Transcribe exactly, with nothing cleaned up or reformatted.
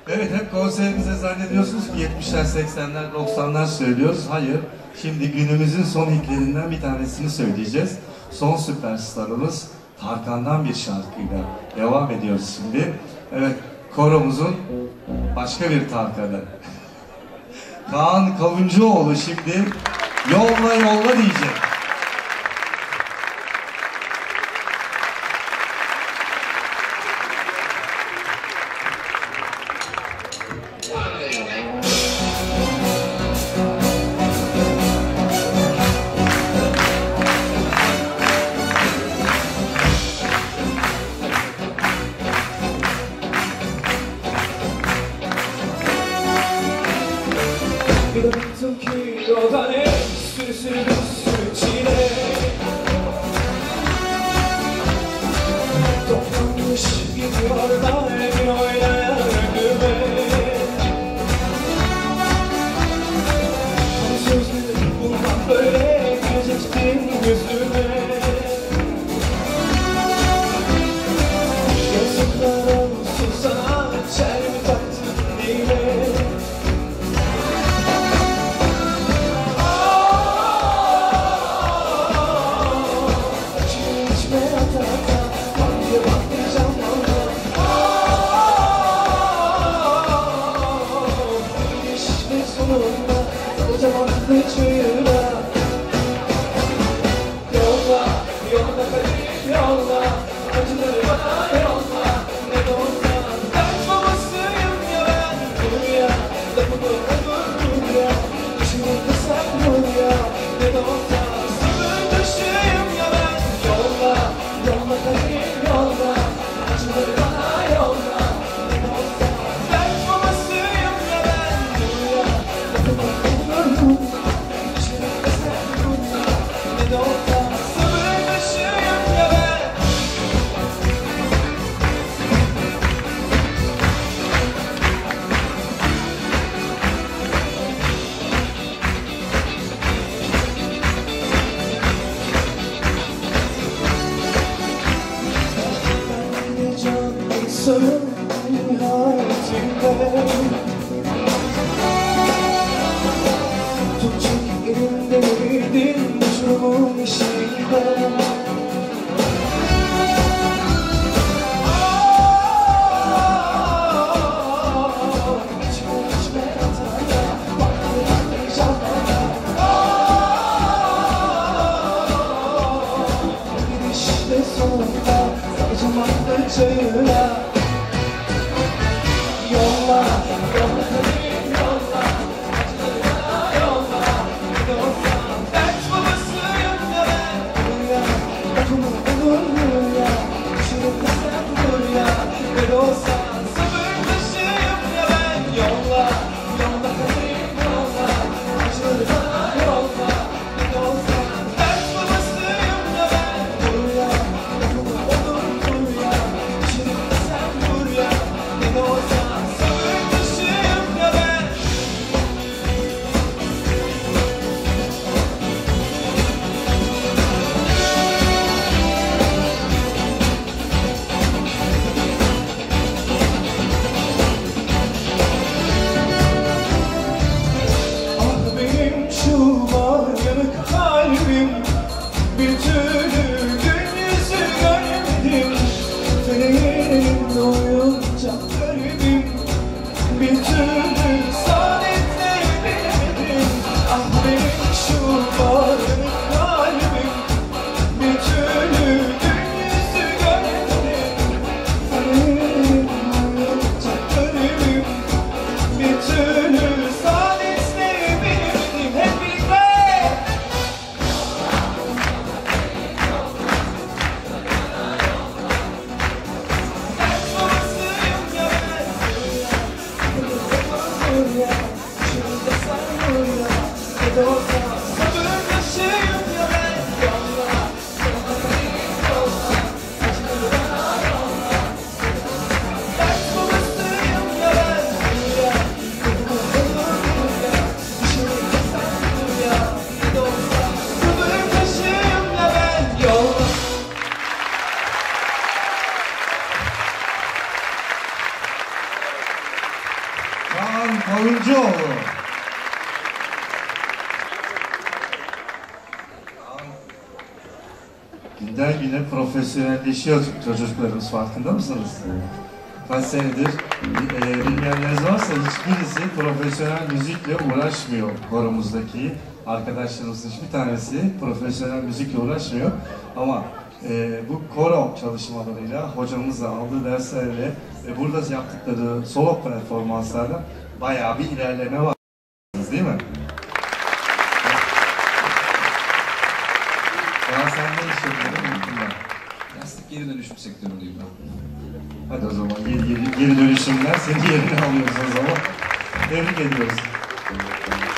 Evet, hep konserimize zannediyorsunuz ki yetmişler, seksenler, doksanlar söylüyoruz. Hayır, şimdi günümüzün son hitlerinden bir tanesini söyleyeceğiz. Son süperstarımız Tarkan'dan bir şarkıyla devam ediyoruz şimdi. Evet, koromuzun başka bir Tarkan'ı. Kaan Kavuncuoğlu şimdi yolla yolla diyecek. Bıraktım ki yoldan hep sürü sürü sürü çile toplanmış gidiyorlar emin oynayan önüme Hani sözleri bundan böyle gülecektin yüzüme Yazıklar olsun sana çelme taktın neyine Yolla, yolla kadir, yolla acıları bana yolla ne de olsa dert babasıyım ya ben dur ya, lafımı olur dur ya İşimi kısak dur ya ne de olsa sabır taşıyım ya ben Yolla, yolla kadir, yolla acıları bana yolla ne de olsa dert babasıyım ya ben dur ya, lafımı olur dur ya İşimi kısak dur ya ne de olsa Sarıl nihayetinde Tutacak elimde miydin uçurumun eşiğinde İçme içme hataya Bakmayın canlara Gidişte sonunda Sarıcamaklı çayıra Yolla, yolla kadir, yolla acıları bana yolla ne de olsa dert babasıyım ya ben dur ya, lafımı olur ya düşürüp de sen dur ya ne de olsa sabır taşıyım ya ben Yolla, yolla kadir, yolla acıları bana yolla ne de olsa dert babasıyım ya ben dur ya, lafımı olur dur ya düşürüp de sen dur ya ne de olsa bir türlü gün yüzü görmedim Feleğin oyuncak garibim Bir türlü saadetleri bilemedim Ah benim şu bağrımın kalbim Bir türlü gün yüzü görmedim Feleğin oyuncak garibim Bir türlü saadetleri bilemedim Hep birlikte Kaan Kavuncuoğlu. Günden güne profesyonelleşiyor çocuklarımız, farkında mısınız? Kaç senedir e, bilmeyenleriniz varsa hiçbirisi profesyonel müzikle uğraşmıyor koromuzdaki. Arkadaşlarımızın hiçbir tanesi profesyonel müzikle uğraşmıyor. Ama e, bu koro çalışmalarıyla, hocamızla aldığı derslerle ve burada yaptıkları solo performanslarda bayağı bir ilerleme var. Değil mi? Ya sen ne iş yapıyordun? Unuttum ben. Plastik geri dönüşüm sektöründeyim ben. Hadi o zaman geri, geri, geri dönüşümler senin yerini alıyoruz o zaman. Tebrik ediyoruz.